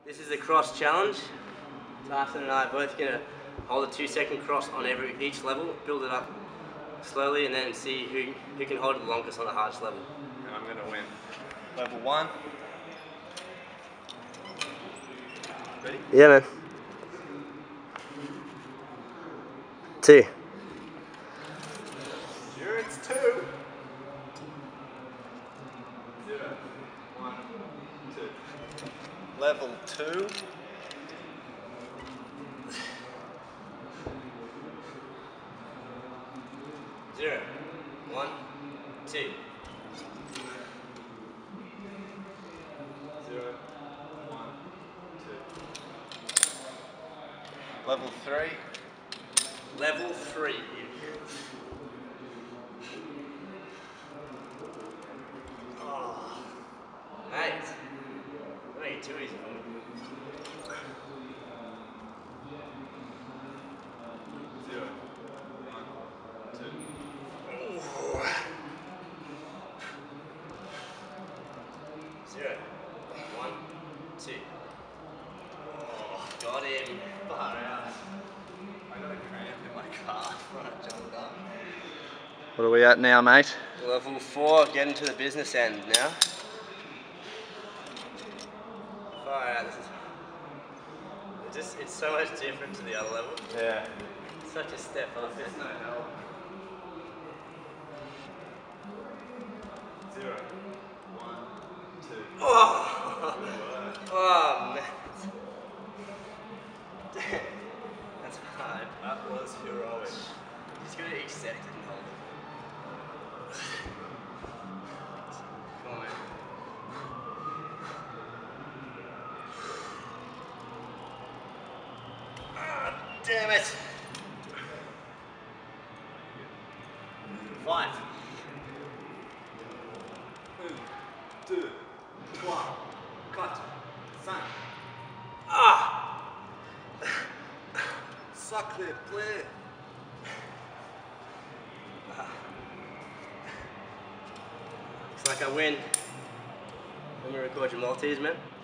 This is the cross challenge. Lachlan and I are both going to hold a 2-second cross on each level, build it up slowly, and then see who can hold it the longest on the hardest level. And I'm going to win. Level 1. Ready? Yeah, man. 2. Sure, it's 2. 0, 1, 2. Level 2. 0, 1, 2. 0, 1, 2. Level 3. Level 3. Oh, mate. Don't make it too easy for me. 0, 1, 2. Ooh. 0, 1, 2. Oh, got him. Far out. I got a cramp in my calf when I jumped up. What are we at now, mate? Level 4, getting to the business end now. Far out. It's so much different to the other level. Yeah. Such a step up. There's no help. 0, 1, 2. Oh, oh man. That's hard. That was heroic. Just go to each second and hold it. Come on, man. Ah, damn it. 5. 1, 2, 3, 4, 5. Ah! Sacré play. Looks like I win. Let me record your Maltese, man.